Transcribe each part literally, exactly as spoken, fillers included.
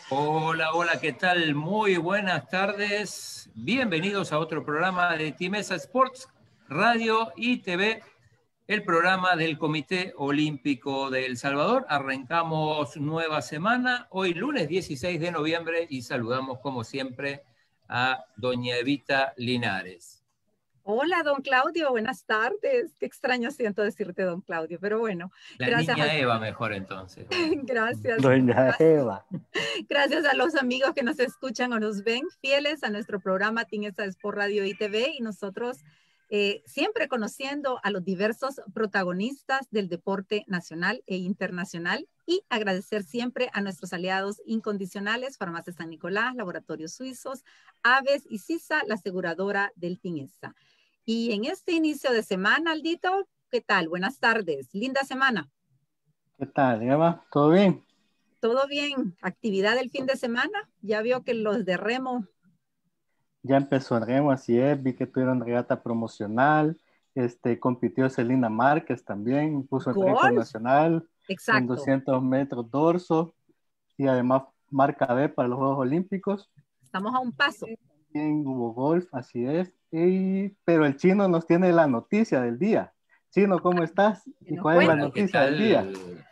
Hola, hola, ¿qué tal? Muy buenas tardes. Bienvenidos a otro programa de Timesa Sports, Radio y T V, el programa del Comité Olímpico de El Salvador. Arrancamos nueva semana, hoy lunes dieciséis de noviembre, y saludamos como siempre a doña Evita Linares. Hola, don Claudio, buenas tardes. Qué extraño siento decirte don Claudio, pero bueno, La gracias niña a... Eva mejor entonces. Bueno. gracias. Doña Eva. Gracias a los amigos que nos escuchan o nos ven, fieles a nuestro programa Timesa Sport Radio y T V, y nosotros eh, siempre conociendo a los diversos protagonistas del deporte nacional e internacional, y agradecer siempre a nuestros aliados incondicionales, Farmacia San Nicolás, Laboratorios Suizos, Aves y CISA, la aseguradora del Timesa. Y en este inicio de semana, Aldito, ¿qué tal? Buenas tardes, linda semana. ¿Qué tal, Eva? ¿Todo bien? Todo bien. ¿Actividad del fin de semana? Ya vio que los de remo... Ya empezó el remo, así es. Vi que tuvieron regata promocional. Este, compitió Celina Márquez también. Puso el récord Golf. nacional en Exacto. doscientos metros dorso. Y además marca B para los Juegos Olímpicos. Estamos a un paso. También hubo golf, así es. Y, pero el chino nos tiene la noticia del día. Chino, ¿cómo estás? ¿Y cuál es la noticia del día?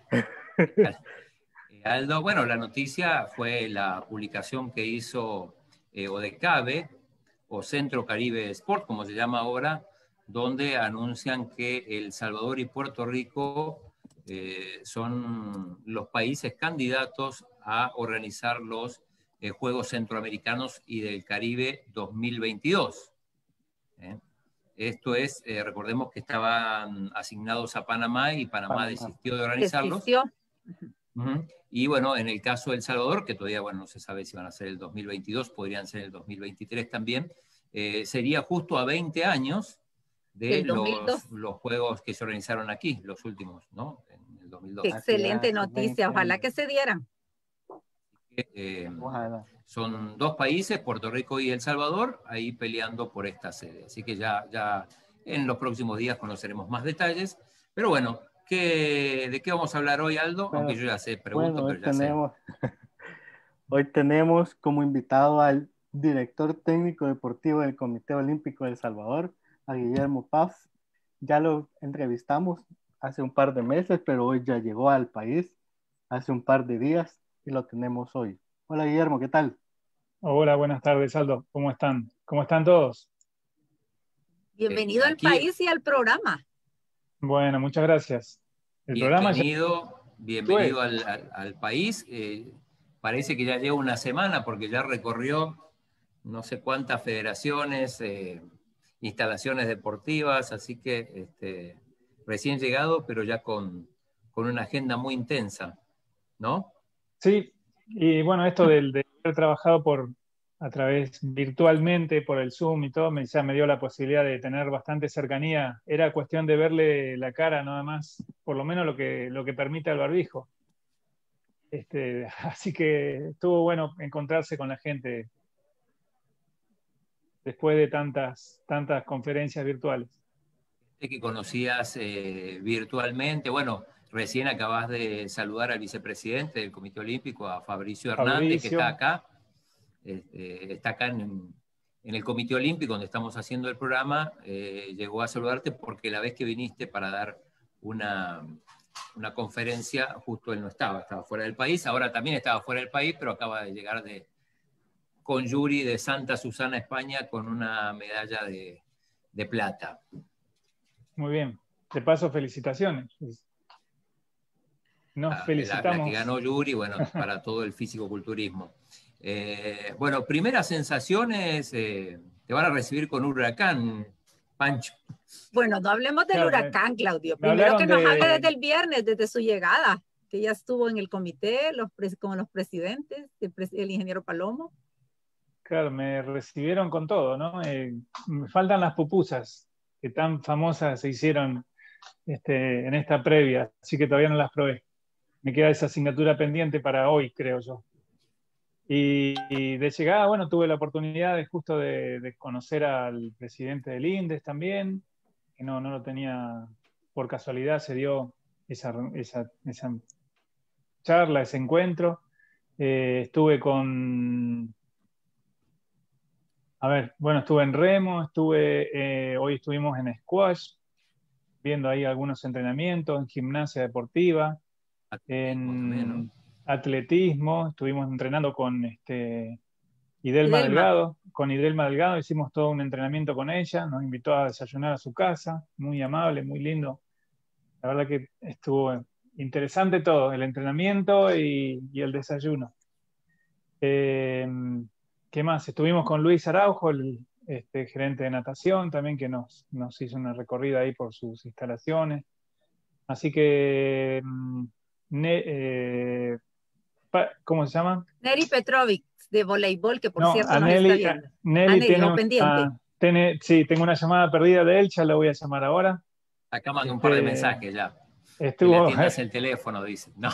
Aldo, bueno, la noticia fue la publicación que hizo eh, ODECABE, o Centro Caribe Sport, como se llama ahora, donde anuncian que El Salvador y Puerto Rico eh, son los países candidatos a organizar los eh, Juegos Centroamericanos y del Caribe dos mil veintidós. ¿Eh? Esto es, eh, recordemos que estaban asignados a Panamá y Panamá, Panamá. desistió de organizarlos. Desistió. Uh-huh. Y bueno, en el caso de El Salvador, que todavía bueno, no se sabe si van a ser el dos mil veintidós, podrían ser el dos mil veintitrés también, eh, sería justo a veinte años de los, los juegos que se organizaron aquí, los últimos, ¿no? En el dos mil dos. Excelente es, noticia, ojalá que se dieran. Eh, son dos países, Puerto Rico y El Salvador, ahí peleando por esta sede. Así que ya, ya en los próximos días conoceremos más detalles. Pero bueno, ¿qué, ¿de qué vamos a hablar hoy, Aldo? Bueno, aunque yo ya sé, pregunto, bueno, pero ya tenemos, sé. Hoy tenemos como invitado al director técnico deportivo del Comité Olímpico de El Salvador, a Guillermo Paz. Ya lo entrevistamos hace un par de meses, pero hoy ya llegó al país hace un par de días y lo tenemos hoy. Hola Guillermo, ¿qué tal? Hola, buenas tardes, Aldo. ¿Cómo están? ¿Cómo están todos? Bienvenido eh, al país y al programa. Bueno, muchas gracias. El bienvenido, programa ya... bienvenido al, al, al país. Eh, parece que ya lleva una semana porque ya recorrió no sé cuántas federaciones, eh, instalaciones deportivas, así que este, recién llegado, pero ya con, con una agenda muy intensa, ¿no? Sí, y bueno, esto del, de haber trabajado por, a través virtualmente, por el Zoom y todo, me, ya me dio la posibilidad de tener bastante cercanía. Era cuestión de verle la cara nada más, por lo menos lo que, lo que permite el barbijo. Este, así que estuvo bueno encontrarse con la gente después de tantas, tantas conferencias virtuales. Que conocías eh, virtualmente, bueno, recién acabas de saludar al vicepresidente del Comité Olímpico, a Fabricio Hernández, Fabricio. que está acá, este, está acá en, en el Comité Olímpico, donde estamos haciendo el programa, eh, llegó a saludarte porque la vez que viniste para dar una, una conferencia, justo él no estaba, estaba fuera del país, ahora también estaba fuera del país, pero acaba de llegar de, con Yuri de Santa Susana, España, con una medalla de, de plata. Muy bien. De paso, felicitaciones. Nos la, felicitamos. La, la que ganó Yuri, bueno, para todo el físico-culturismo. Eh, bueno, primeras sensaciones, eh, te van a recibir con huracán, Pancho. Bueno, no hablemos del claro, huracán, Claudio. Primero que nos de... hable desde el viernes, desde su llegada, que ya estuvo en el comité los, con los presidentes, el, el ingeniero Palomo. Claro, me recibieron con todo, ¿no? Eh, me faltan las pupusas, que tan famosas se hicieron este, en esta previa, así que todavía no las probé. Me queda esa asignatura pendiente para hoy, creo yo. Y, y de llegada, bueno, tuve la oportunidad de justo de, de conocer al presidente del INDES también, que no, no lo tenía, por casualidad se dio esa, esa, esa charla, ese encuentro. Eh, estuve con... A ver, bueno, estuve en remo, estuve, eh, hoy estuvimos en squash, viendo ahí algunos entrenamientos, en gimnasia deportiva, Atletismo también, ¿no? en atletismo, estuvimos entrenando con este, Idelma Idelma. Delgado, con Idelma Delgado, hicimos todo un entrenamiento con ella, nos invitó a desayunar a su casa, muy amable, muy lindo. La verdad que estuvo interesante todo, el entrenamiento y, y el desayuno. Eh, ¿Qué más? Estuvimos con Luis Araujo, el este, gerente de natación, también que nos, nos hizo una recorrida ahí por sus instalaciones. Así que, mm, ne- eh, pa- ¿cómo se llama? Neri Petrovic, de voleibol, que por No, cierto a nos está Nelly, a- viendo. A Nelly Neri, tiene o pendiente. una, tiene, sí, tengo una llamada perdida de él, ya la voy a llamar ahora. Acá mandó un par de Este, mensajes ya. Que le estuvo, atiendas el teléfono, dice. No.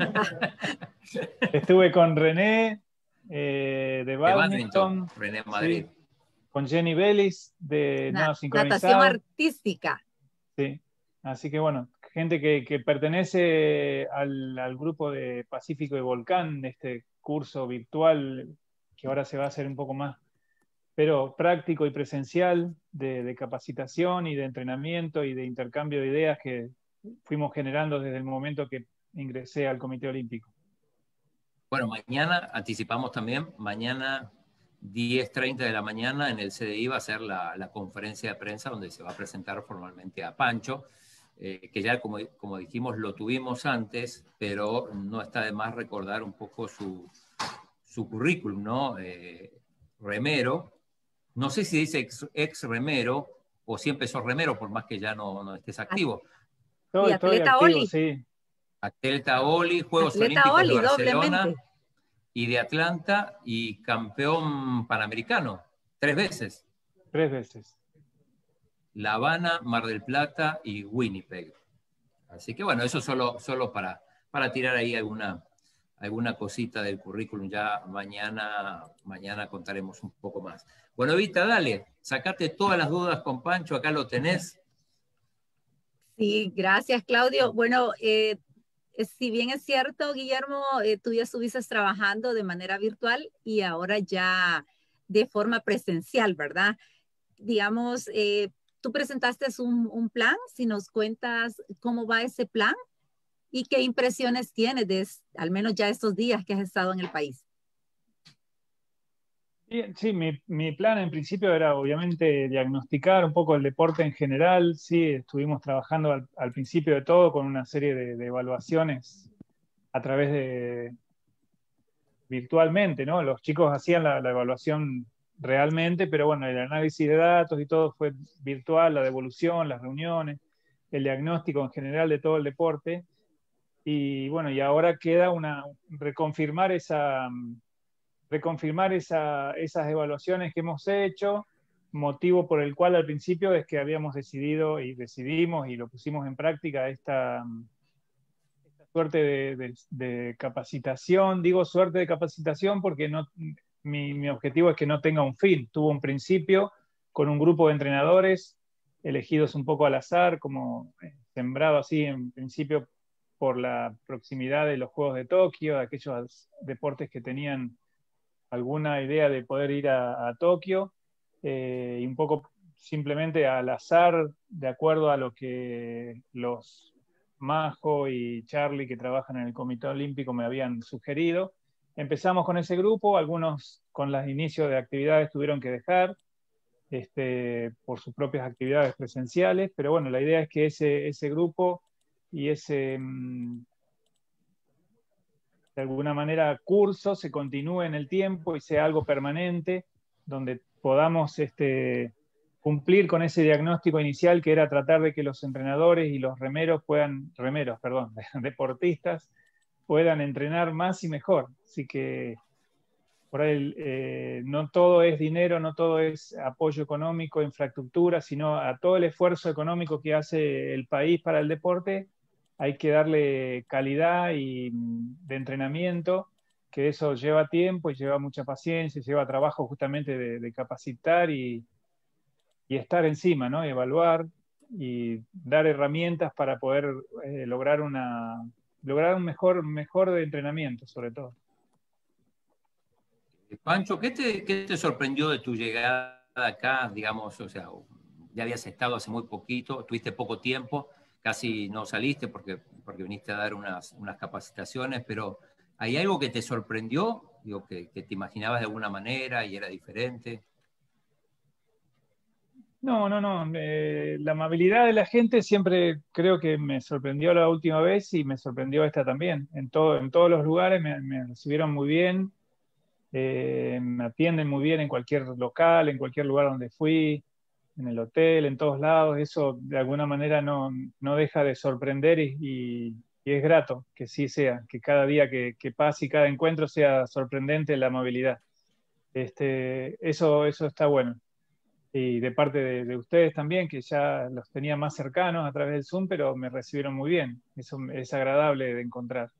estuve con René eh, de De badminton, badminton, René Madrid. sí, con Jenny Bellis de Na- nado natación sincronizado. artística. Sí, así que bueno, gente que, que pertenece al, al grupo de Pacífico y Volcán, este curso virtual que ahora se va a hacer un poco más, pero práctico y presencial, de, de capacitación y de entrenamiento y de intercambio de ideas que fuimos generando desde el momento que ingresé al Comité Olímpico. Bueno, mañana, anticipamos también, mañana diez treinta de la mañana en el C D I va a ser la, la conferencia de prensa donde se va a presentar formalmente a Pancho, eh, que ya como, como dijimos lo tuvimos antes, pero no está de más recordar un poco su, su currículum, ¿no? Eh, remero, no sé si dice ex, ex remero o siempre sos remero, por más que ya no, no estés activo. Y Estoy, estoy atleta activo, Oli. sí. Atleta Oli, Juegos Atleta Olímpicos de Oli, Barcelona doblemente. y de Atlanta y campeón panamericano, tres veces. Tres veces. La Habana, Mar del Plata y Winnipeg. Así que bueno, eso solo, solo para, para tirar ahí alguna, alguna cosita del currículum. Ya mañana, mañana contaremos un poco más. Bueno, Evita, dale, sacate todas las dudas con Pancho, acá lo tenés. Sí, gracias, Claudio. Bueno, eh, eh, si bien es cierto, Guillermo, eh, tú ya estuviste trabajando de manera virtual y ahora ya de forma presencial, ¿verdad? Digamos, eh, tú presentaste un, un plan, si nos cuentas cómo va ese plan y qué impresiones tienes de al menos ya estos días que has estado en el país. Sí, sí, mi, mi plan en principio era obviamente diagnosticar un poco el deporte en general. Sí, estuvimos trabajando al, al principio de todo con una serie de, de evaluaciones a través de virtualmente, ¿no? Los chicos hacían la, la evaluación realmente, pero bueno, el análisis de datos y todo fue virtual, la devolución, las reuniones, el diagnóstico en general de todo el deporte. Y bueno, y ahora queda una reconfirmar esa reconfirmar esa, esas evaluaciones que hemos hecho, motivo por el cual al principio es que habíamos decidido y decidimos y lo pusimos en práctica esta, esta suerte de, de, de capacitación. Digo suerte de capacitación porque no, mi, mi objetivo es que no tenga un fin, tuvo un principio con un grupo de entrenadores elegidos un poco al azar, como sembrado así en principio por la proximidad de los Juegos de Tokio, de aquellos deportes que tenían alguna idea de poder ir a, a Tokio, eh, y un poco simplemente al azar, de acuerdo a lo que los Majo y Charlie, que trabajan en el Comité Olímpico, me habían sugerido. Empezamos con ese grupo, algunos con los inicios de actividades tuvieron que dejar este, por sus propias actividades presenciales, pero bueno, la idea es que ese, ese grupo y ese... Mmm, de alguna manera curso se continúe en el tiempo y sea algo permanente, donde podamos este, cumplir con ese diagnóstico inicial que era tratar de que los entrenadores y los remeros puedan, remeros, perdón, deportistas, puedan entrenar más y mejor. Así que por ahí eh, no todo es dinero, no todo es apoyo económico, infraestructura, sino a todo el esfuerzo económico que hace el país para el deporte, hay que darle calidad y de entrenamiento, que eso lleva tiempo y lleva mucha paciencia, lleva trabajo justamente de, de capacitar y, y estar encima, ¿no? Evaluar y dar herramientas para poder eh, lograr, una, lograr un mejor, mejor de entrenamiento, sobre todo. Pancho, ¿qué te, qué te sorprendió de tu llegada acá? Digamos, o sea, ya habías estado hace muy poquito, tuviste poco tiempo, casi no saliste porque, porque viniste a dar unas, unas capacitaciones, pero ¿hay algo que te sorprendió? Digo, que, que te imaginabas de alguna manera y era diferente. No, no, no. Eh, la amabilidad de la gente siempre creo que me sorprendió la última vez y me sorprendió esta también. En todo, en todos los lugares me, me recibieron muy bien, eh, me atienden muy bien en cualquier local, en cualquier lugar donde fui, en el hotel, en todos lados. Eso de alguna manera no, no deja de sorprender y, y- y es grato que sí sea, que cada día que, que pase y cada encuentro sea sorprendente la amabilidad. Este, eso, eso está bueno. Y de parte de, de ustedes también, que ya los tenía más cercanos a través del Zoom, pero me recibieron muy bien. Eso es agradable de encontrar.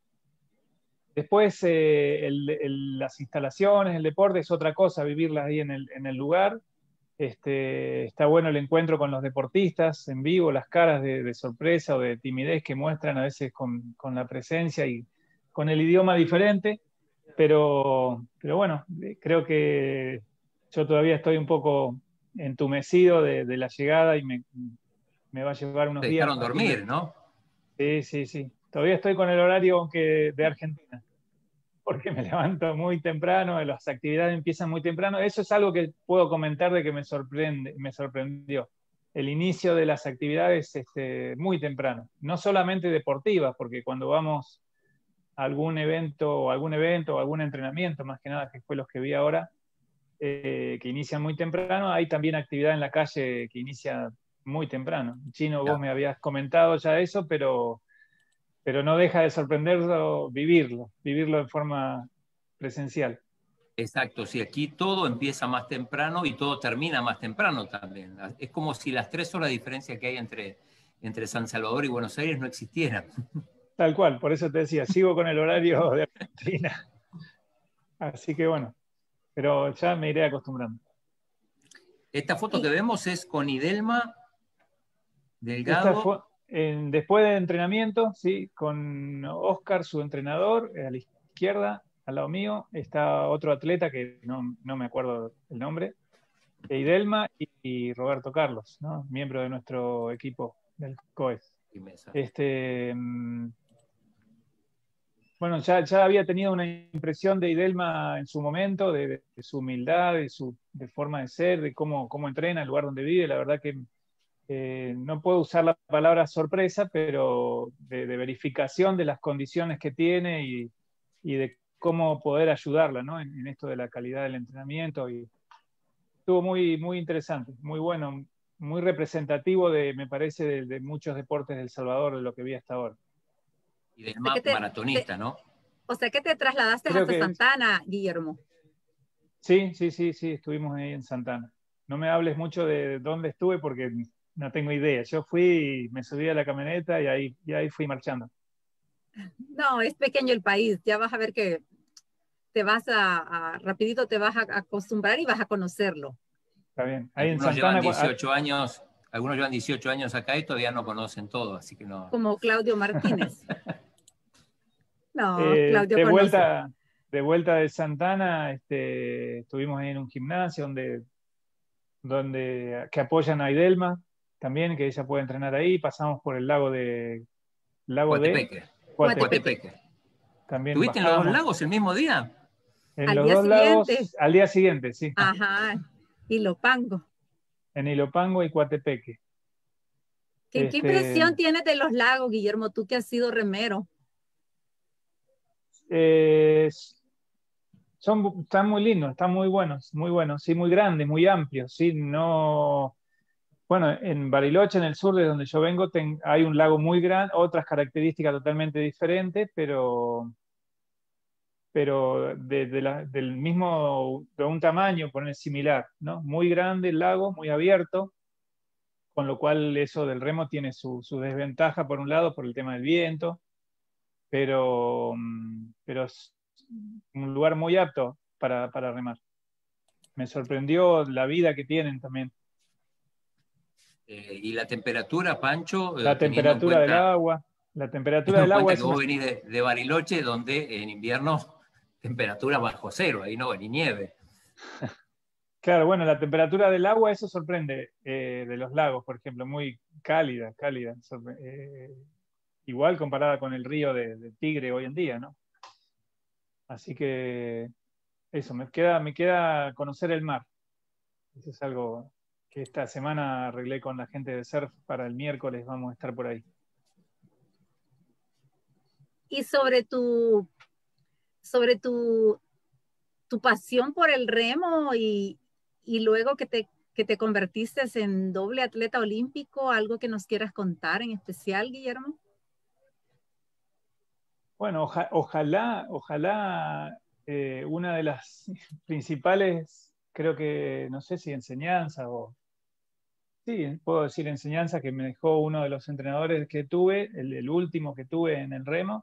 Después, eh, el- el- las instalaciones, el deporte es otra cosa, vivirlas ahí en el, en el lugar. Este, está bueno el encuentro con los deportistas en vivo, las caras de, de sorpresa o de timidez que muestran a veces con, con la presencia y con el idioma diferente, pero, pero bueno, eh, creo que yo todavía estoy un poco entumecido de, de la llegada y me, me va a llevar unos Te días dejaron más. Aquí me- dormir, ¿no? sí, sí, sí. Todavía estoy con el horario aunque de Argentina porque me levanto muy temprano, las actividades empiezan muy temprano. Eso es algo que puedo comentar de que me sorprende, me sorprendió. El inicio de las actividades este, muy temprano, no solamente deportivas, porque cuando vamos a algún evento o algún evento o algún entrenamiento, más que nada, que fue los que vi ahora, eh, que inician muy temprano, hay también actividad en la calle que inicia muy temprano. Chino, vos Ya. me habías comentado ya eso, pero pero no deja de sorprenderlo vivirlo, vivirlo de forma presencial. Exacto, sí, aquí todo empieza más temprano y todo termina más temprano también. Es como si las tres horas de diferencia que hay entre, entre San Salvador y Buenos Aires no existieran. Tal cual, por eso te decía, sigo con el horario de Argentina. Así que bueno, pero ya me iré acostumbrando. Esta foto que Y vemos es con Idelma Esta Delgado. fue en- después del entrenamiento, sí, con Oscar, su entrenador, a la izquierda, al lado mío, está otro atleta que no, no me acuerdo el nombre, e Idelma y, y Roberto Carlos, ¿no? Miembro de nuestro equipo del COES. Y Mesa. Este, mm, bueno, ya, ya había tenido una impresión de Idelma en su momento, de, de- de su humildad, de su de forma de ser, de cómo, cómo entrena, el lugar donde vive. La verdad que eh, no puedo usar la palabra sorpresa, pero de, de verificación de las condiciones que tiene y, y de cómo poder ayudarla, ¿no? En, en esto de la calidad del entrenamiento. Y estuvo muy, muy interesante, muy bueno, muy representativo de, me parece, de, de muchos deportes de El Salvador, de lo que vi hasta ahora. o sea Idelma, que te, te- maratonista, ¿no? o sea que te trasladaste Creo hasta que Santa Ana, Guillermo. sí, sí, sí, sí, estuvimos ahí en Santana. No me hables mucho de dónde estuve porque no tengo idea. Yo fui y me subí a la camioneta y ahí, y ahí fui marchando. No, es pequeño el país. Ya vas a ver que te vas a, a- rapidito te vas a acostumbrar y vas a conocerlo. Está bien. Ahí en Algunos llevan Santana, cua- dieciocho años, algunos llevan dieciocho años acá y todavía no conocen todo, así que no. Como Claudio Martínez. No, eh, Claudio de conoce. vuelta, de vuelta de Santana, este, estuvimos ahí en un gimnasio donde, donde que apoyan a Idelma también, que ella puede entrenar ahí. Pasamos por el lago de lago de Coatepeque. Guatepeque. Coatepeque. Coatepeque. También ¿Estuviste en los dos bajamos lagos el mismo día? en Al los día dos siguiente, lagos al día siguiente, sí. ajá, y Lopango. En Ilopango y Coatepeque. ¿Qué, qué Este, impresión tienes de los lagos, Guillermo? Tú que has sido remero. eh, son, están muy lindos, están muy buenos, muy buenos, sí, muy grandes, muy amplios, sí, no, bueno, en Bariloche, en el sur de donde yo vengo, ten- hay un lago muy grande, otras características totalmente diferentes, pero, pero de, de la- del mismo, de un tamaño, poner similar, ¿no? Muy grande el lago, muy abierto, con lo cual eso del remo tiene su, su desventaja por un lado, por el tema del viento, pero, mm, pero es un lugar muy apto para, para remar. Me sorprendió la vida que tienen también. Eh, y la temperatura, Pancho, eh, La teniendo en temperatura del cuenta, agua, la temperatura teniendo del en agua cuenta es que una... vos venís de, de Bariloche, donde en invierno temperatura bajo cero, ahí no va ni nieve. Claro, bueno, la temperatura del agua, eso sorprende, eh, de los lagos, por ejemplo, muy cálida, cálida, eh, igual comparada con el río de, de Tigre hoy en día, ¿no? Así que eso, me queda, me queda conocer el mar. Eso es algo que esta semana arreglé con la gente de surf, para el miércoles vamos a estar por ahí. Y sobre tu, sobre tu, tu pasión por el remo y, y luego que te, que te convertiste en doble atleta olímpico, ¿algo que nos quieras contar en especial, Guillermo? Bueno, oja, ojalá, ojalá eh, una de las principales, creo que, no sé si enseñanza o... Sí, puedo decir enseñanza que me dejó uno de los entrenadores que tuve, el, el último que tuve en el remo,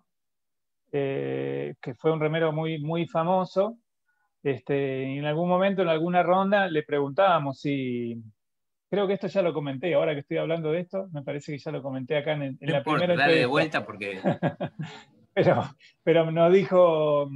eh, que fue un remero muy, muy famoso. Este, en algún momento, en alguna ronda, le preguntábamos si... Creo que esto ya lo comenté, ahora que estoy hablando de esto, me parece que ya lo comenté acá en, en No la importa, primera dale de entrevista. vuelta porque... pero, pero nos dijo,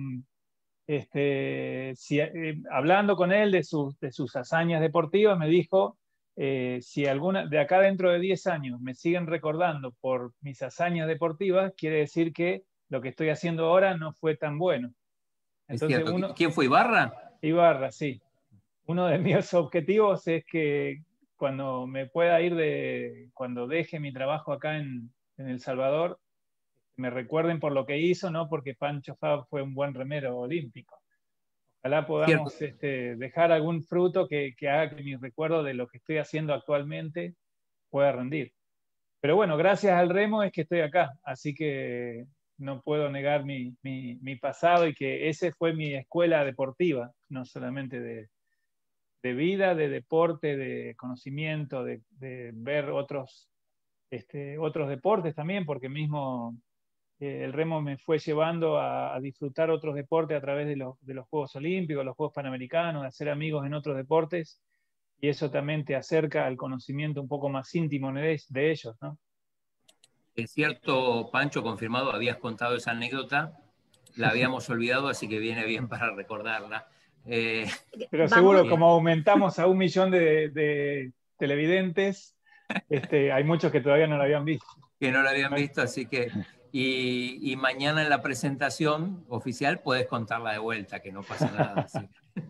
este, si, eh, hablando con él de sus, de sus hazañas deportivas, me dijo, eh, si alguna, de acá dentro de diez años me siguen recordando por mis hazañas deportivas, quiere decir que lo que estoy haciendo ahora no fue tan bueno. Entonces, es cierto. uno, ¿Quién fue, Ibarra? Ibarra, sí. Uno de mis objetivos es que cuando me pueda ir de, cuando deje mi trabajo acá en, en El Salvador, me recuerden por lo que hizo, no porque Pancho Fab fue un buen remero olímpico. Ojalá podamos este, dejar algún fruto que, que haga que mi recuerdo de lo que estoy haciendo actualmente pueda rendir. Pero bueno, gracias al remo es que estoy acá, así que no puedo negar mi, mi, mi pasado, y que ese fue mi escuela deportiva, no solamente de, de vida, de deporte, de conocimiento, de, de ver otros, este, otros deportes también, porque mismo eh, el remo me fue llevando a, a disfrutar otros deportes a través de los, de los Juegos Olímpicos, los Juegos Panamericanos, de hacer amigos en otros deportes, y eso también te acerca al conocimiento un poco más íntimo de, de ellos, ¿no? Es cierto, Pancho, confirmado, habías contado esa anécdota, la habíamos olvidado, así que viene bien para recordarla. Eh, Pero Vamos. seguro, como aumentamos a un millón de, de televidentes, este, hay muchos que todavía no lo habían visto. Que no lo habían visto, así que... Y, y mañana en la presentación oficial puedes contarla de vuelta, que no pasa nada. ¿Sí?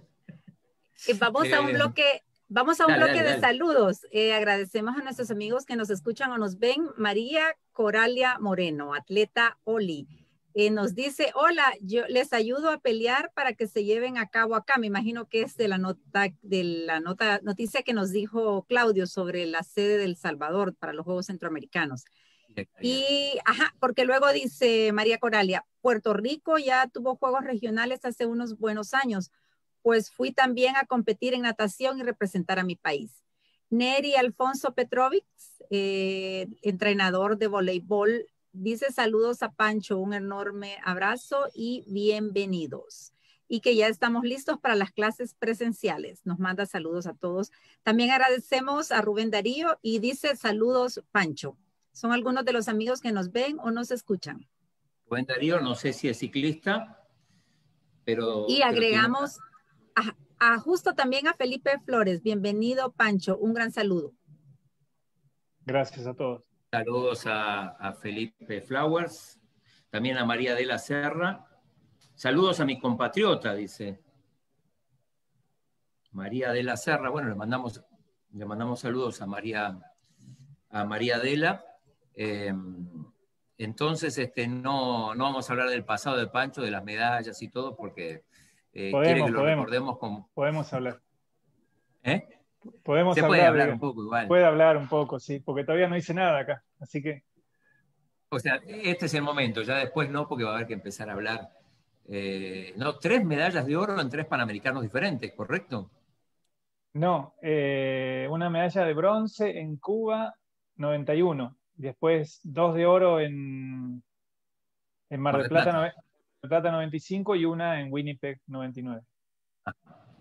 Vamos eh, a un bloque... Vamos a un dale, bloque dale, de dale. saludos. Eh, agradecemos a nuestros amigos que nos escuchan o nos ven. María Coralia Moreno, atleta Oli. Eh, nos dice, hola, yo les ayudo a pelear para que se lleven a cabo acá. Me imagino que es de la nota, de la nota, noticia que nos dijo Claudio sobre la sede del Salvador para los Juegos Centroamericanos. Y, ajá, porque luego dice María Coralia, Puerto Rico ya tuvo Juegos Regionales hace unos buenos años, pues fui también a competir en natación y representar a mi país. Neri Alfonso Petrovic, eh, entrenador de voleibol, dice saludos a Pancho, un enorme abrazo y bienvenidos. Y que ya estamos listos para las clases presenciales. Nos manda saludos a todos. También agradecemos a Rubén Darío y dice saludos Pancho. Son algunos de los amigos que nos ven o nos escuchan. Rubén Darío, no sé si es ciclista, pero... Y agregamos... Pero A, a justo también a Felipe Flores. Bienvenido, Pancho. Un gran saludo. Gracias a todos. Saludos a, a Felipe Flowers, también a María de la Serra. Saludos a mi compatriota, dice. María de la Serra. Bueno, le mandamos, le mandamos saludos a María, a María Adela. Eh, entonces, este, no, no vamos a hablar del pasado de Pancho, de las medallas y todo, porque... Eh, podemos, quiere que lo podemos, recordemos como... podemos hablar. ¿Eh? Podemos Se hablar, puede hablar de... un poco igual. Puede hablar un poco, sí, porque todavía no hice nada acá, así que... O sea, este es el momento, ya después no, porque va a haber que empezar a hablar. Eh, no, tres medallas de oro en tres Panamericanos diferentes, ¿correcto? No, eh, una medalla de bronce en Cuba, noventa y uno. Después dos de oro en, en Mar, Mar del Plata, Plata. No, Plata noventa y cinco y una en Winnipeg noventa y nueve. Ah.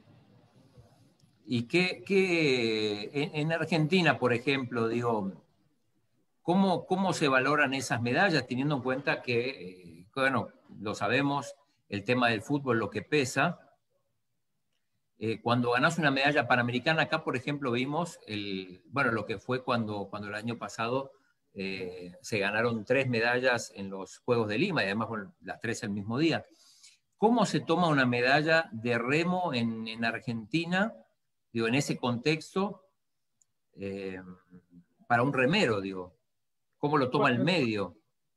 ¿Y qué, qué en, en Argentina, por ejemplo, digo, ¿cómo, cómo se valoran esas medallas teniendo en cuenta que, eh, bueno, lo sabemos, el tema del fútbol lo que pesa. Eh, cuando ganás una medalla panamericana, acá por ejemplo vimos, el, bueno, lo que fue cuando, cuando el año pasado eh, se ganaron tres medallas en los Juegos de Lima, y además bueno, las tres el mismo día. ¿Cómo se toma una medalla de remo en, en Argentina, digo, en ese contexto, eh, para un remero, digo? ¿Cómo lo toma el medio?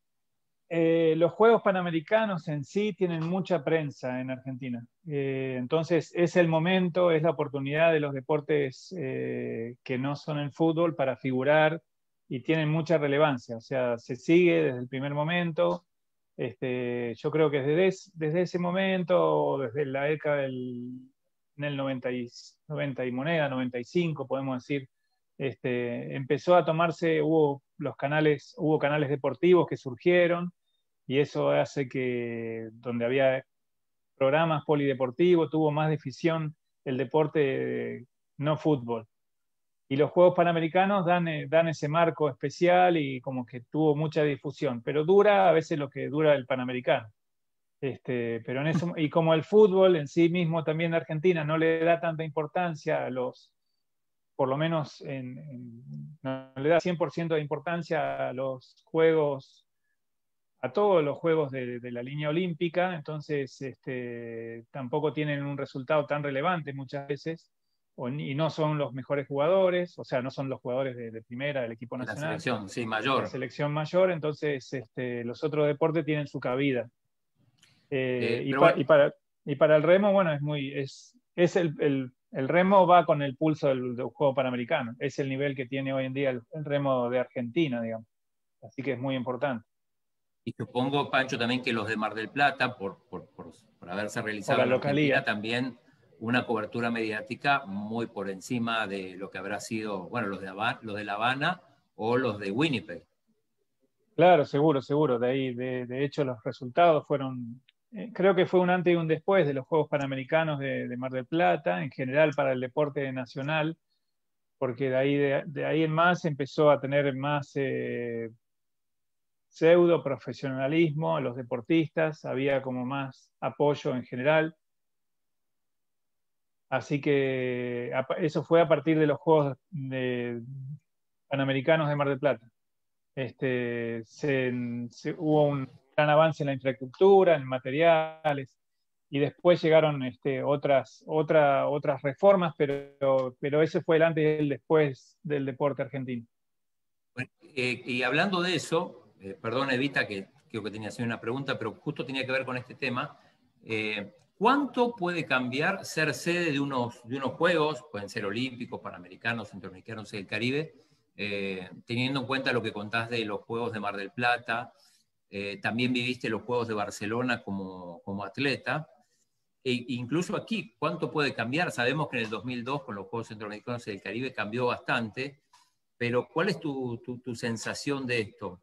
Eh, los Juegos Panamericanos en sí tienen mucha prensa en Argentina. Eh, entonces es el momento, es la oportunidad de los deportes eh, que no son el fútbol para figurar y tienen mucha relevancia. O sea, se sigue desde el primer momento. Este, yo creo que desde, desde ese momento, desde la década del en el noventa y, noventa y moneda, noventa y cinco, podemos decir, este, empezó a tomarse, hubo los canales, hubo canales deportivos que surgieron, y eso hace que donde había programas polideportivos tuvo más difusión el deporte no fútbol. Y los Juegos Panamericanos dan, dan ese marco especial y como que tuvo mucha difusión, pero dura a veces lo que dura el Panamericano. Este, pero en eso, y como el fútbol en sí mismo también de Argentina no le da tanta importancia a los, por lo menos en, en, no le da cien por ciento de importancia a los juegos, a todos los juegos de, de la línea olímpica, entonces este, tampoco tienen un resultado tan relevante muchas veces, o, y no son los mejores jugadores, o sea, no son los jugadores de, de primera del equipo nacional. La selección, sí, mayor. La selección mayor, entonces este, los otros deportes tienen su cabida. Eh, eh, y, pa, bueno. y, para, y para el remo, bueno, es muy, es, es el, el, el remo va con el pulso del, del juego panamericano, es el nivel que tiene hoy en día el, el remo de Argentina, digamos, así que es muy importante. Y supongo, Pancho, también que los de Mar del Plata, por, por, por, por haberse realizado por en localía. Argentina, también una cobertura mediática muy por encima de lo que habrá sido, bueno, los de, Habana, los de La Habana o los de Winnipeg. Claro, seguro, seguro. De ahí, de, de hecho, los resultados fueron, eh, creo que fue un antes y un después de los Juegos Panamericanos de, de Mar del Plata, en general para el deporte nacional, porque de ahí, de, de ahí en más empezó a tener más eh, pseudo profesionalismo a los deportistas, había como más apoyo en general. Así que eso fue a partir de los Juegos de, Panamericanos de Mar del Plata. Este, se, se, hubo un gran avance en la infraestructura, en materiales, y después llegaron este, otras, otra, otras reformas, pero, pero ese fue el antes y el después del deporte argentino. Bueno, eh, y hablando de eso, eh, perdón Evita, que creo que tenía que hacer una pregunta, pero justo tenía que ver con este tema. Eh, ¿Cuánto puede cambiar ser sede de unos, de unos Juegos, pueden ser olímpicos, panamericanos, centroamericanos y del Caribe, eh, teniendo en cuenta lo que contás de los Juegos de Mar del Plata, eh, también viviste los Juegos de Barcelona como, como atleta, e incluso aquí, ¿cuánto puede cambiar? Sabemos que en el dos mil dos con los Juegos Centroamericanos y del Caribe cambió bastante, pero ¿cuál es tu, tu, tu sensación de esto?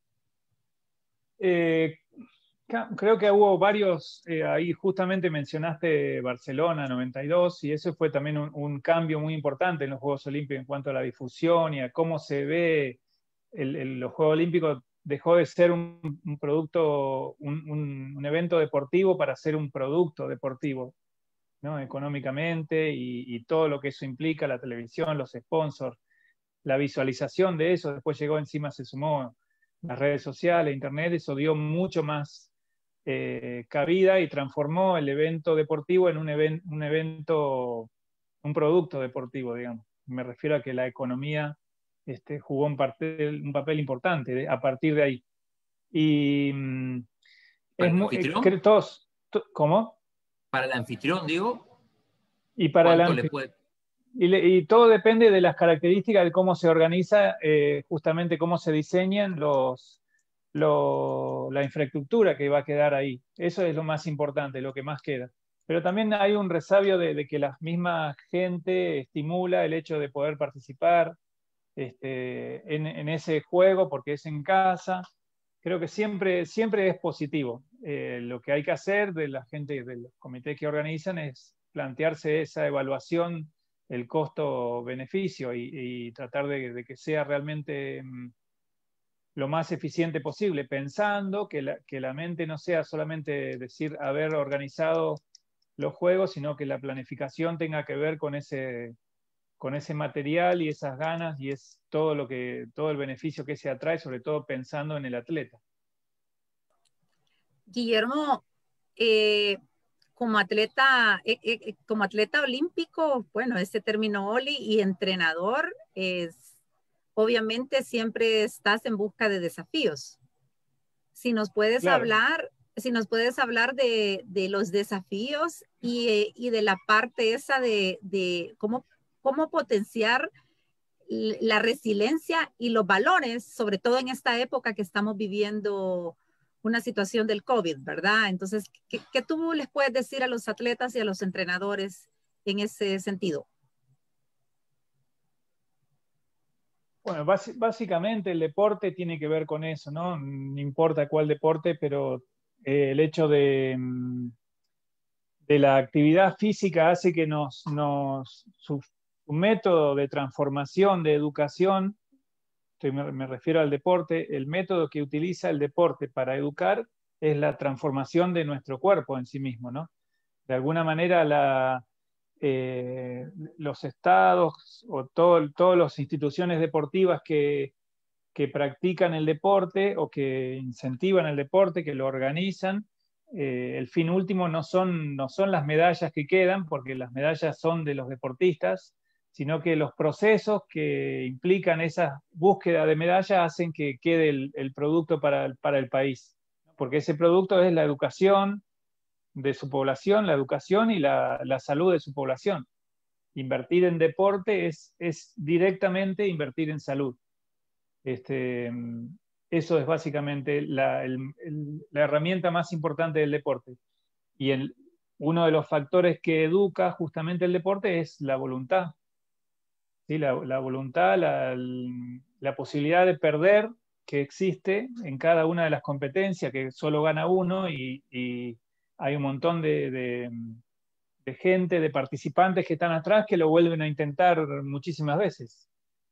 Eh, creo que hubo varios, eh, ahí justamente mencionaste Barcelona noventa y dos, y eso fue también un, un cambio muy importante en los Juegos Olímpicos en cuanto a la difusión y a cómo se ve el, el, los Juegos Olímpicos. Dejó de ser un, un producto, un, un, un evento deportivo para ser un producto deportivo, ¿no? Económicamente y, y todo lo que eso implica, la televisión, los sponsors, la visualización de eso. Después llegó encima, se sumó las redes sociales, internet, eso dio mucho más eh, cabida y transformó el evento deportivo en un, even, un evento, un producto deportivo, digamos. Me refiero a que la economía este, jugó un papel, un papel importante de, a partir de ahí. Y mm, es muy, eh, todos, to, ¿cómo? Para el anfitrión, digo. Y para el anfitrión. Puede... Y, le, y todo depende de las características de cómo se organiza, eh, justamente cómo se diseñan los, lo, la infraestructura que va a quedar ahí. Eso es lo más importante, lo que más queda. Pero también hay un resabio de, de que la misma gente estimula el hecho de poder participar este, en, en ese juego porque es en casa. Creo que siempre, siempre es positivo. Eh, lo que hay que hacer de la gente, de los comités que organizan, es plantearse esa evaluación, el costo-beneficio y, y tratar de, de que sea realmente lo más eficiente posible, pensando que la, que la mente no sea solamente decir haber organizado los juegos, sino que la planificación tenga que ver con ese, con ese material y esas ganas y es todo lo que, todo el beneficio que se atrae, sobre todo pensando en el atleta. Guillermo, eh, como atleta, eh, eh, como atleta olímpico, bueno, este término Oli y entrenador es, obviamente siempre estás en busca de desafíos. Si nos puedes Claro. hablar, si nos puedes hablar de, de los desafíos y, eh, y de la parte esa de, de cómo, cómo potenciar la resiliencia y los valores, sobre todo en esta época que estamos viviendo una situación del COVID, ¿verdad? Entonces, ¿qué, qué tú les puedes decir a los atletas y a los entrenadores en ese sentido? Bueno, bás, básicamente el deporte tiene que ver con eso, ¿no? No importa cuál deporte, pero eh, el hecho de, de la actividad física hace que nos, nos su, su método de transformación, de educación, estoy, me, me refiero al deporte, el método que utiliza el deporte para educar es la transformación de nuestro cuerpo en sí mismo, ¿no? De alguna manera la, eh, los estados o todo, todas las instituciones deportivas que, que practican el deporte o que incentivan el deporte, que lo organizan, eh, el fin último no son, no son las medallas que quedan, porque las medallas son de los deportistas, sino que los procesos que implican esa búsqueda de medalla hacen que quede el, el producto para, para el país. Porque ese producto es la educación de su población, la educación y la, la salud de su población. Invertir en deporte es, es directamente invertir en salud. Este, eso es básicamente la, el, el, la herramienta más importante del deporte. Y el, uno de los factores que educa justamente el deporte es la voluntad. ¿Sí? La, la voluntad, la, la posibilidad de perder que existe en cada una de las competencias, que solo gana uno y, y hay un montón de, de, de gente, de participantes que están atrás que lo vuelven a intentar muchísimas veces.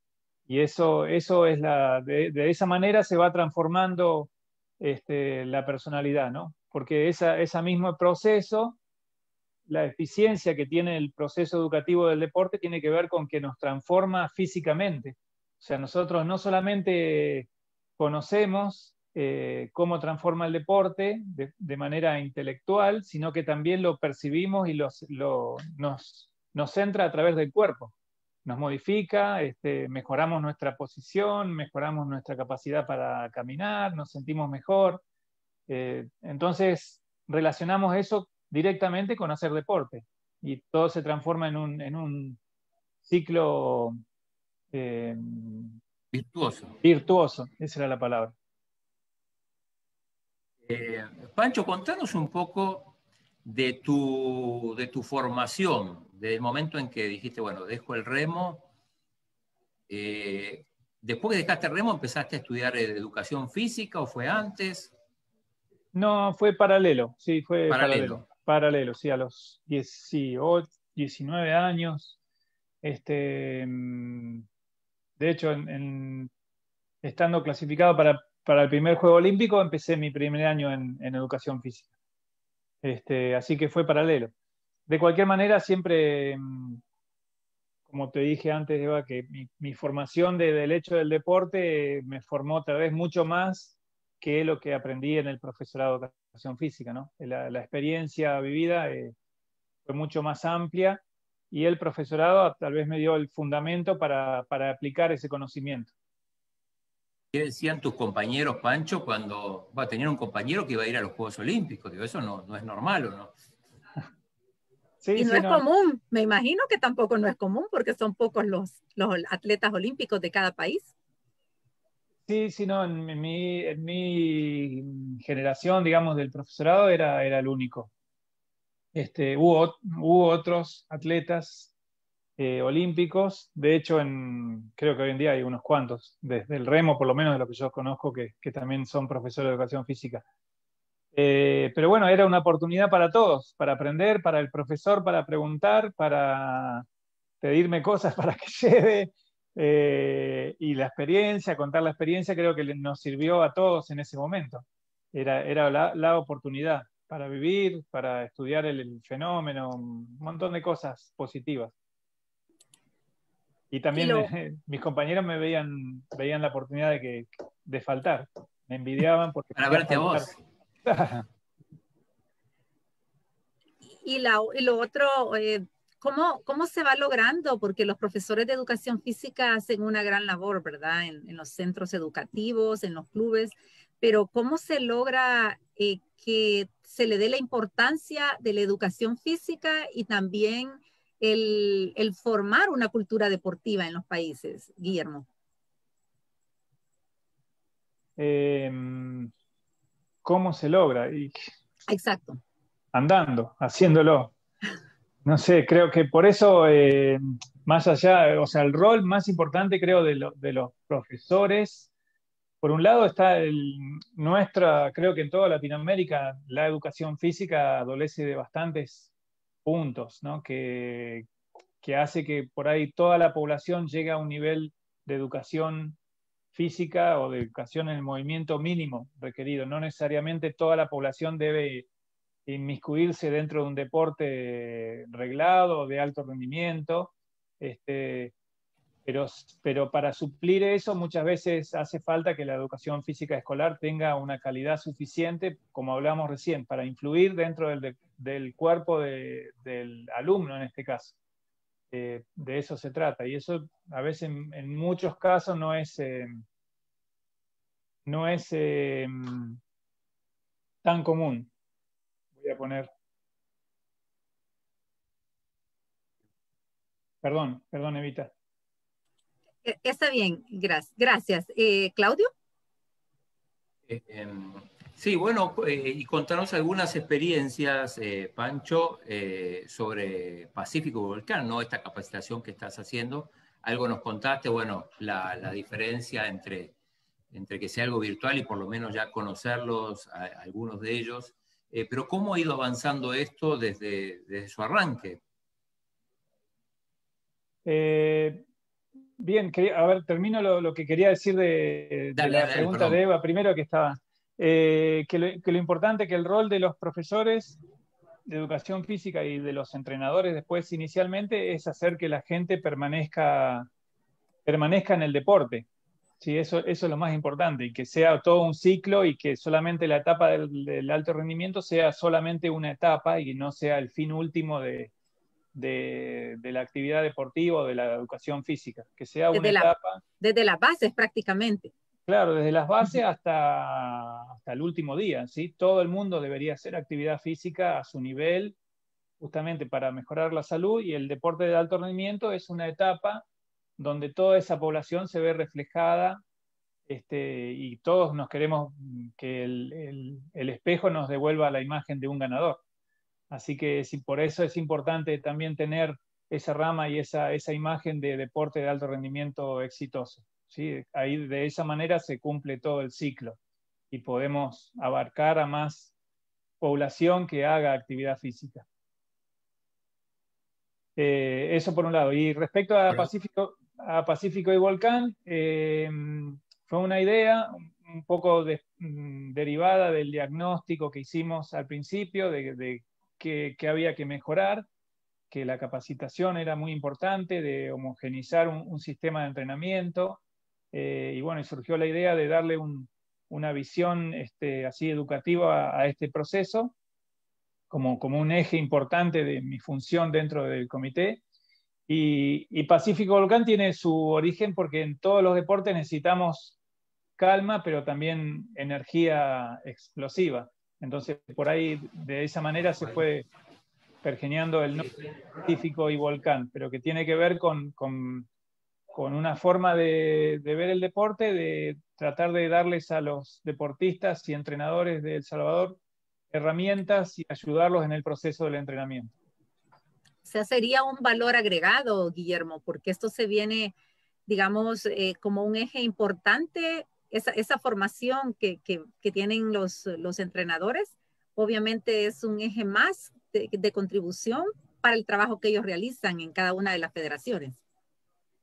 Y eso, eso es la, de, de esa manera se va transformando este, la personalidad, ¿no? Porque esa, ese mismo proceso, la eficiencia que tiene el proceso educativo del deporte tiene que ver con que nos transforma físicamente. O sea, nosotros no solamente conocemos eh, cómo transforma el deporte de, de manera intelectual, sino que también lo percibimos y los, lo, nos, nos entra a través del cuerpo. Nos modifica, este, mejoramos nuestra posición, mejoramos nuestra capacidad para caminar, nos sentimos mejor. Eh, entonces, relacionamos eso directamente con hacer deporte y todo se transforma en un, en un ciclo eh, virtuoso. Virtuoso, esa era la palabra. Eh, Pancho, contanos un poco de tu, de tu formación, del momento en que dijiste, bueno, dejo el remo. Eh, después que dejaste el remo, ¿empezaste a estudiar educación física o fue antes? No, fue paralelo, sí, fue Paralelo. paralelo. Paralelo, sí, a los dieciocho, diecinueve años. Este, de hecho, en, en, estando clasificado para, para el primer Juego Olímpico, empecé mi primer año en, en educación física. Este, así que fue paralelo. De cualquier manera, siempre, como te dije antes, Eva, que mi, mi formación de, del hecho del deporte me formó tal vez mucho más que lo que aprendí en el profesorado de educación física, ¿no? La, la experiencia vivida eh, fue mucho más amplia y el profesorado tal vez me dio el fundamento para, para aplicar ese conocimiento. ¿Qué decían tus compañeros, Pancho, cuando va a tener un compañero que iba a ir a los Juegos Olímpicos? Digo, eso no, no es normal, ¿o no? Sí, y no sí, es no. común, me imagino que tampoco no es común porque son pocos los, los atletas olímpicos de cada país. Sí, sí, no, en, en, mi, en mi generación, digamos, del profesorado era, era el único. Este, hubo, hubo otros atletas eh, olímpicos, de hecho, en, creo que hoy en día hay unos cuantos, desde el remo, por lo menos de lo que yo conozco, que, que también son profesores de educación física. Eh, pero bueno, era una oportunidad para todos, para aprender, para el profesor, para preguntar, para pedirme cosas para que lleve. Eh, y la experiencia, contar la experiencia, creo que nos sirvió a todos en ese momento. Era, era la, la oportunidad para vivir, para estudiar el, el fenómeno, un montón de cosas positivas. Y también Y lo- eh, mis compañeros me veían, veían la oportunidad de, que, de faltar. Me envidiaban porque Para podía verte a faltar. vos. Y, la, y lo otro, eh, ¿cómo, ¿cómo se va logrando? Porque los profesores de educación física hacen una gran labor, ¿verdad? En, en los centros educativos, en los clubes, pero ¿cómo se logra eh, que se le dé la importancia de la educación física y también el, el formar una cultura deportiva en los países, Guillermo? Eh, ¿Cómo se logra? Y Exacto. andando, haciéndolo. No sé, creo que por eso, eh, más allá, o sea, el rol más importante creo de, lo- de los profesores, por un lado está el, nuestra, creo que en toda Latinoamérica la educación física adolece de bastantes puntos, ¿no? Que, que hace que por ahí toda la población llegue a un nivel de educación física o de educación en el movimiento mínimo requerido. No necesariamente toda la población debe inmiscuirse dentro de un deporte reglado, de alto rendimiento, este, pero, pero para suplir eso muchas veces hace falta que la educación física escolar tenga una calidad suficiente, como hablamos recién, para influir dentro del, del cuerpo de, del alumno en este caso. Eh, de eso se trata, y eso a veces en, en muchos casos no es, eh, no es eh, tan común. Voy a poner, perdón, perdón, Evita. Eh, Está bien, gracias. Gracias. Eh, ¿Claudio? Eh, em, sí, bueno, eh, y contanos algunas experiencias, eh, Pancho, eh, sobre Pacífico Volcán, ¿no? Esta capacitación que estás haciendo. Algo nos contaste, bueno, la, la diferencia entre, entre que sea algo virtual y por lo menos ya conocerlos, a, a algunos de ellos. Eh, pero ¿cómo ha ido avanzando esto desde, desde su arranque? Eh, Bien, quería- a ver, termino lo, lo que quería decir de, de Dale, la dale, dale, pregunta perdón. de Eva, primero que estaba, eh, que, lo, que lo importante que el rol de los profesores de educación física y de los entrenadores después inicialmente es hacer que la gente permanezca, permanezca en el deporte. Sí, eso, eso es lo más importante, y que sea todo un ciclo y que solamente la etapa del, del alto rendimiento sea solamente una etapa y no sea el fin último de, de, de la actividad deportiva o de la educación física, que sea una Desde la, etapa. desde las bases prácticamente. Claro, desde las bases hasta, hasta el último día, ¿sí? Todo el mundo debería hacer actividad física a su nivel, justamente para mejorar la salud, y el deporte de alto rendimiento es una etapa donde toda esa población se ve reflejada, este, y todos nos queremos que el, el, el espejo nos devuelva la imagen de un ganador. Así que sí, por eso es importante también tener esa rama y esa, esa imagen de deporte de alto rendimiento exitoso. ¿Sí? Ahí de esa manera se cumple todo el ciclo y podemos abarcar a más población que haga actividad física. Eh, eso por un lado. Y respecto a Pacífico, a Pacífico y Volcán, eh, fue una idea un poco de, derivada del diagnóstico que hicimos al principio de, de que, que había que mejorar, que la capacitación era muy importante, de homogenizar un, un sistema de entrenamiento, eh, y bueno, y surgió la idea de darle un, una visión este, así educativa a, a este proceso, como, como un eje importante de mi función dentro del comité. Y, y Pacífico Volcán tiene su origen porque en todos los deportes necesitamos calma, pero también energía explosiva. Entonces, por ahí, de esa manera se fue pergeñando el nombre Pacífico y Volcán, pero que tiene que ver con, con, con una forma de, de ver el deporte, de tratar de darles a los deportistas y entrenadores de El Salvador herramientas y ayudarlos en el proceso del entrenamiento. O sea, sería un valor agregado, Guillermo, porque esto se viene, digamos, eh, como un eje importante, esa, esa formación que, que, que tienen los, los entrenadores, obviamente es un eje más de, de contribución para el trabajo que ellos realizan en cada una de las federaciones.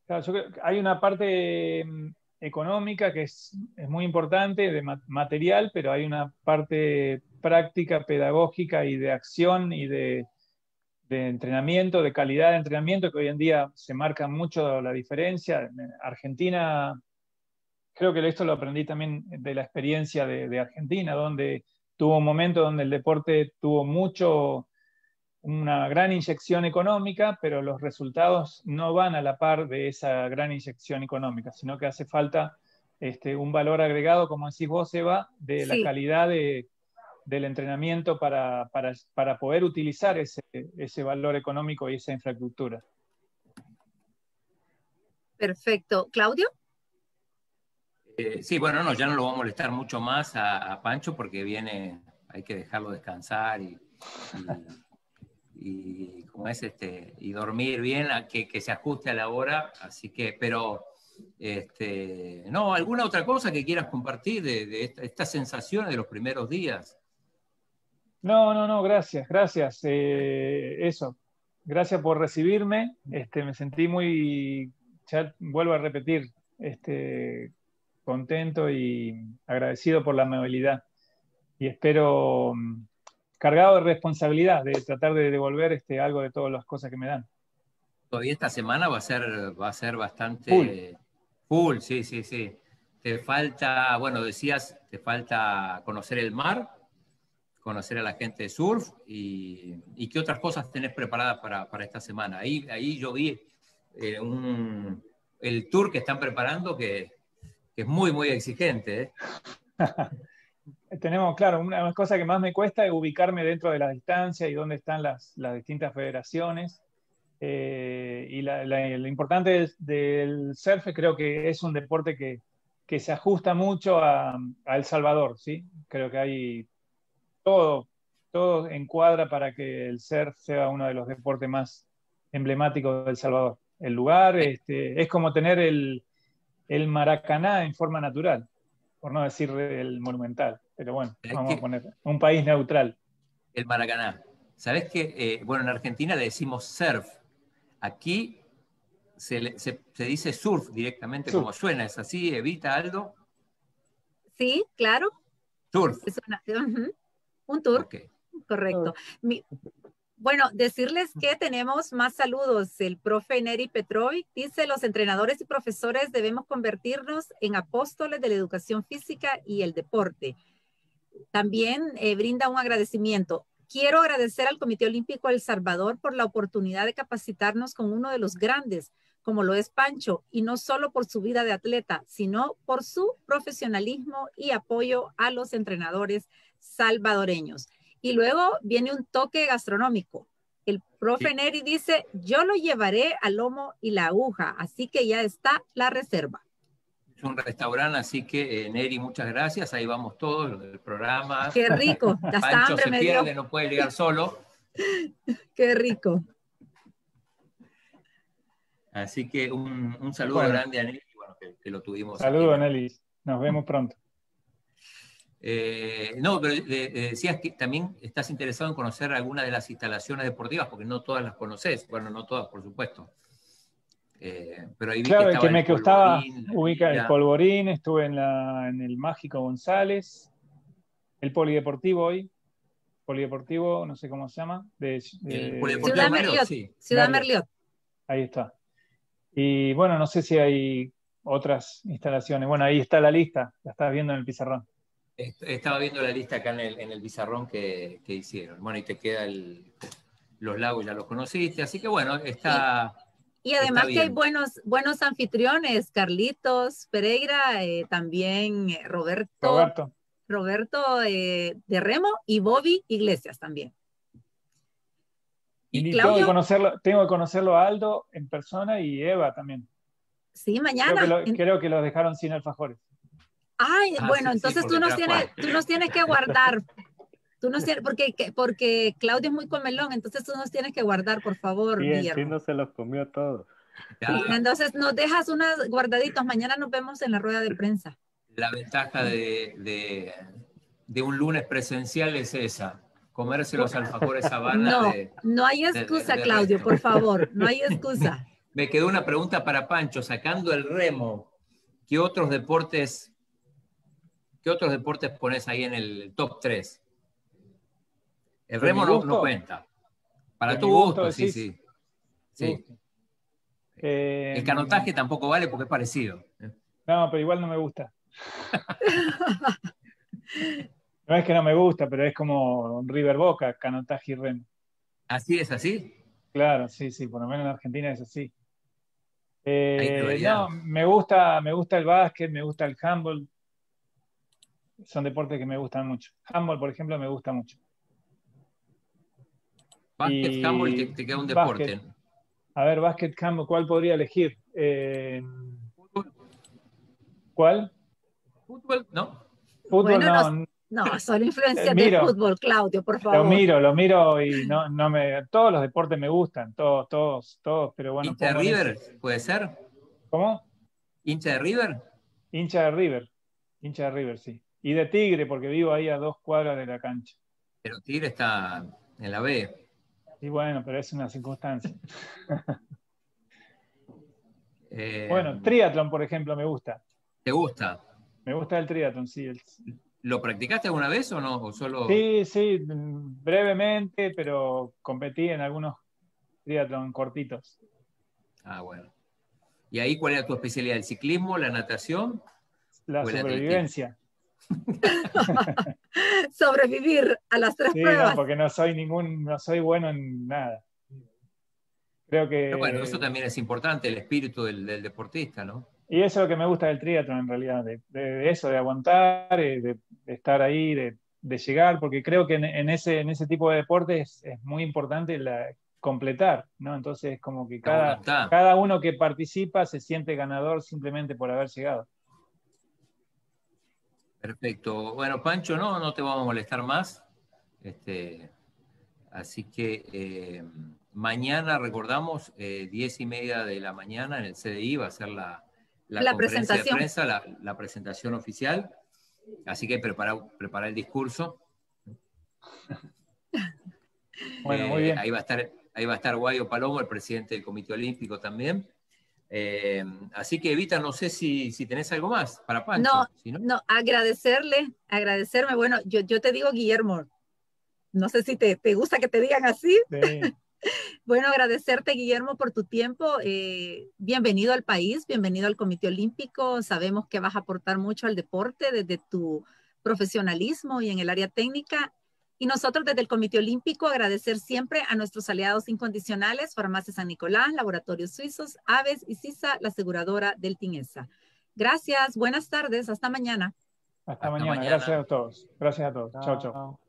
Claro, yo creo que hay una parte económica que es, es muy importante, de material, pero hay una parte práctica, pedagógica y de acción y de, de entrenamiento, de calidad de entrenamiento, que hoy en día se marca mucho la diferencia. Argentina, creo que esto lo aprendí también de la experiencia de, de Argentina, donde tuvo un momento donde el deporte tuvo mucho, una gran inyección económica, pero los resultados no van a la par de esa gran inyección económica, sino que hace falta este, un valor agregado, como decís vos, Eva, de sí. la calidad de, del entrenamiento para, para, para poder utilizar ese, ese valor económico y esa infraestructura. Perfecto. ¿Claudio? Eh, sí, bueno, no, ya no lo voy a molestar mucho más a, a Pancho porque viene, hay que dejarlo descansar y... y... y como es este y dormir bien, a que, que se ajuste a la hora, así que, pero este, no, ¿alguna otra cosa que quieras compartir de, de esta, estas sensaciones de los primeros días? No, no, no, gracias, gracias, eh, eso, gracias por recibirme, este, me sentí muy, ya vuelvo a repetir, este, contento y agradecido por la amabilidad, y espero cargado de responsabilidad, de tratar de devolver este, algo de todas las cosas que me dan. Todavía esta semana va a ser, va a ser bastante full. full, sí, sí, sí. Te falta, bueno, decías, te falta conocer el mar, conocer a la gente de surf, y, y ¿qué otras cosas tenés preparadas para, para esta semana? Ahí, ahí yo vi eh, un, el tour que están preparando que, que es muy, muy exigente, ¿eh? Tenemos, claro, una cosa que más me cuesta es ubicarme dentro de la distancia y dónde están las, las distintas federaciones. Eh, y la, la, lo importante del, del surf creo que es un deporte que, que se ajusta mucho a, a El Salvador, ¿sí? Creo que hay todo, todo encuadra para que el surf sea uno de los deportes más emblemáticos de El Salvador. El lugar este, es como tener el, el Maracaná en forma natural, por no decir el Monumental, pero bueno, vamos a poner un país neutral. El Maracaná. ¿Sabés qué? Eh, bueno, en Argentina le decimos surf. Aquí se, le, se, se dice surf directamente, surf. Como suena. ¿Es así, Evita, Aldo? Sí, claro. Surf. Es una, uh-huh. Un tour. Okay. Correcto. Mi, bueno, decirles que tenemos más saludos. El profe Neri Petrovic dice: los entrenadores y profesores debemos convertirnos en apóstoles de la educación física y el deporte. También eh, brinda un agradecimiento. Quiero agradecer al Comité Olímpico de El Salvador por la oportunidad de capacitarnos con uno de los grandes, como lo es Pancho, y no solo por su vida de atleta, sino por su profesionalismo y apoyo a los entrenadores salvadoreños. Y luego viene un toque gastronómico. El profe sí. Neri dice: yo lo llevaré al lomo y la aguja, así que ya está la reserva. Es un restaurante, así que eh, Neri, muchas gracias. Ahí vamos todos, los del programa. Qué rico. Ya está Pancho hambre se me pierde, dio. no puede llegar solo. Qué rico. Así que un, un saludo bueno. grande a Nelly, bueno, que, que lo tuvimos. Saludos, Nelly. Nos vemos pronto. Eh, no, pero eh, decías que también estás interesado en conocer algunas de las instalaciones deportivas, porque no todas las conoces. Bueno, no todas, por supuesto. Eh, pero ahí vi claro, que estaba que me el costaba Polvorín, ubicar el Polvorín, estuve en, la, en el Mágico González, el Polideportivo hoy, Polideportivo, no sé cómo se llama. De, de, el Polideportivo Ciudad Merliot, sí. Ciudad Merliot. Ahí está. Y bueno, no sé si hay otras instalaciones. Bueno, ahí está la lista, la estás viendo en el pizarrón. Estaba viendo la lista acá en el, en el pizarrón que, que hicieron. Bueno, y te queda el, los lagos, ya los conociste, así que bueno, está... Y, y además que hay buenos, buenos anfitriones, Carlitos Pereira, eh, también eh, Roberto, Roberto, Roberto eh, de Remo y Bobby Iglesias también. Y, y Claudio, tengo, que conocerlo, tengo que conocerlo a Aldo en persona y Eva también. Sí, mañana. Creo que, lo, en... creo que los dejaron sin alfajores. Ay, ah, bueno, sí, entonces sí, tú, nos tienes, tú nos tienes que guardar. Tú nos tienes, porque, porque Claudio es muy comelón, entonces tú nos tienes que guardar, por favor, sí, Guillermo. Sí, no se los comió todos. Sí, entonces nos dejas unas guardaditos. Mañana nos vemos en la rueda de prensa. La ventaja de, de, de un lunes presencial es esa. Comerse los alfajores Habana. No, de, no hay excusa, de, de, de Claudio, resto. Por favor. No hay excusa. me quedó una pregunta para Pancho. Sacando el remo, ¿qué otros deportes, qué otros deportes pones ahí en el top tres? El ¿De remo mi no, gusto? no cuenta. Para ¿De tu mi gusto gusto, sí, decís? sí. sí. Gusto. Eh, El canotaje tampoco vale porque es parecido. No, pero igual no me gusta. No es que no me gusta, pero es como River Boca, canotaje y remo. ¿Así es así? Claro, sí, sí, por lo menos en Argentina es así. Hay Eh, rivalidad. no, me gusta, me gusta el básquet, me gusta el handball. Son deportes que me gustan mucho. Handball, por ejemplo, me gusta mucho. Básquet, handball, te, Y te queda un básquet, deporte. a ver, básquet, handball, ¿cuál podría elegir? Eh, ¿Fútbol? ¿Cuál? ¿Fútbol? ¿No? Fútbol, Bueno, no. nos, no, son Eh, influencias de Miro, fútbol, Claudio, por lo favor. miro, lo miro y no, no me. Todos los deportes me gustan, todos, todos, todos, pero bueno, ¿Hincha de pongo en ese. River? ¿Puede ser? ¿Cómo? ¿Hincha de River? Hincha de River. Hincha de River, sí. Y de Tigre, porque vivo ahí a dos cuadras de la cancha. Pero Tigre está en la B. Y bueno, pero es una circunstancia. Eh, Bueno, triatlón, por ejemplo, me gusta. ¿Te gusta? Me gusta el triatlón, sí. El- ¿Lo practicaste alguna vez o no? ¿O solo... Sí, sí, mm, brevemente, pero competí en algunos triatlón cortitos. Ah, bueno. ¿Y ahí cuál era tu especialidad? ¿El ciclismo, la natación La o el atletismo? supervivencia. Sobrevivir a las tres Sí, no, pruebas. porque no soy ningún, no soy bueno en nada. Creo Pero bueno, eso que, también es importante, el espíritu del, del deportista, ¿no? y eso es lo que me gusta del triatlón en realidad, de, de- de eso, de aguantar, eh, de, de estar ahí, de, de llegar, porque creo que en, en ese, en ese tipo de deportes es muy importante la, completar, ¿no? Entonces es como que La cada, voluntad. cada uno que participa se siente ganador simplemente por haber llegado. Perfecto. Bueno, Pancho, no, no te vamos a molestar más. Este, así que eh, mañana, recordamos, eh, diez y media de la mañana en el C D I va a ser la, la La conferencia de presentación. prensa, la, la presentación oficial. Así que prepara, prepara el discurso. Bueno, muy Eh, bien. ahí va a estar, ahí va a estar Guayo Palomo, el presidente del Comité Olímpico también. Eh, así que Evita, no sé si, si tenés algo más para Pancho. No, Si no, no, agradecerle, agradecerme. Bueno, yo, yo te digo, Guillermo, no sé si te, te gusta que te digan así. Sí. Bueno, agradecerte, Guillermo, por tu tiempo. Eh, bienvenido al país, bienvenido al Comité Olímpico. Sabemos que vas a aportar mucho al deporte desde tu profesionalismo y en el área técnica. Y nosotros desde el Comité Olímpico agradecer siempre a nuestros aliados incondicionales, Farmacia San Nicolás, Laboratorios Suizos, Aves y CISA, la aseguradora del TINESA. Gracias, buenas tardes, hasta mañana. Hasta, hasta mañana. mañana. Gracias a todos. Gracias a todos. Chao, chao. Chao.